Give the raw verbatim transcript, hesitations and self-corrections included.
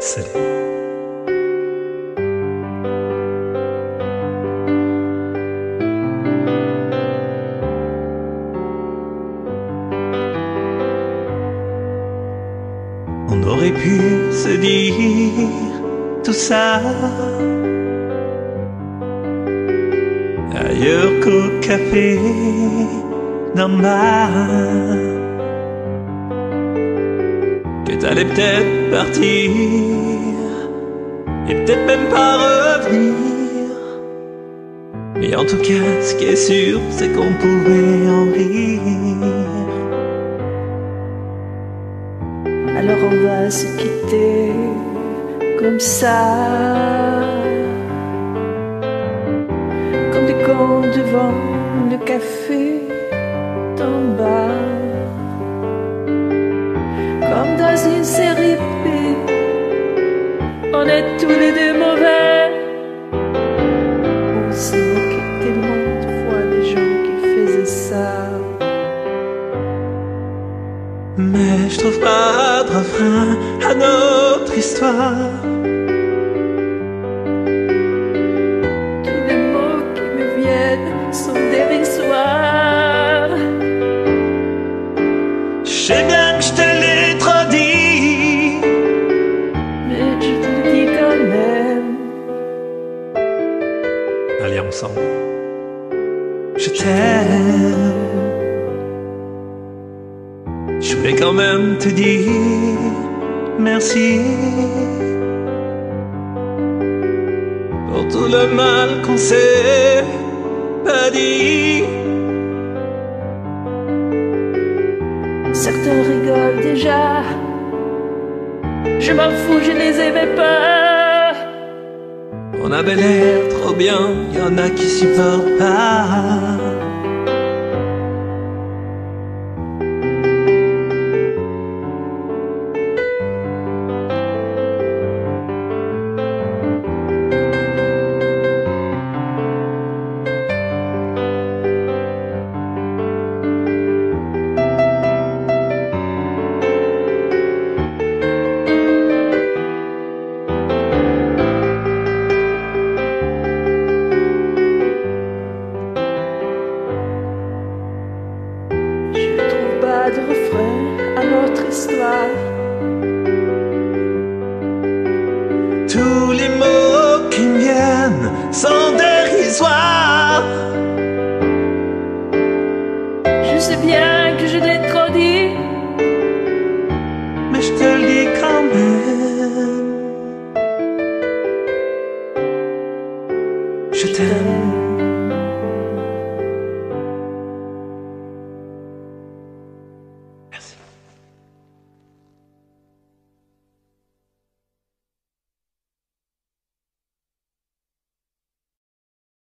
Salut. On aurait pu se dire tout ça ailleurs qu'au café d'en bas, que t'allais peut-être partir et peut-être même pas revenir. Mais en tout cas, ce qui est sûr, c'est qu'on pouvait en rire. Alors on va se quitter comme ça, comme des cons devant le café d'en bas, comme dans une série B. On est tous les deux mauvais. On s'est moqué tellement de fois des gens qui faisaient ça. Mais je trouve pas de refrain à notre histoire. Tous les mots qui me viennent sont dérisoires. Je sais bien que je te l'ai trop dit, mais je te le dis quand même. Allez ensemble. Je t'aime. Je voulais quand même te dire merci pour tout le mal qu'on s'est pas dit. Certains rigolent déjà, je m'en fous, je les aimais pas. On avait l'air trop bien, y en a qui supportent pas. Pas de refrain à notre histoire. Tous les mots qui me viennent sont dérisoires. Je sais bien que je l'ai trop dit, mais je te le dis quand même. Je t'aime.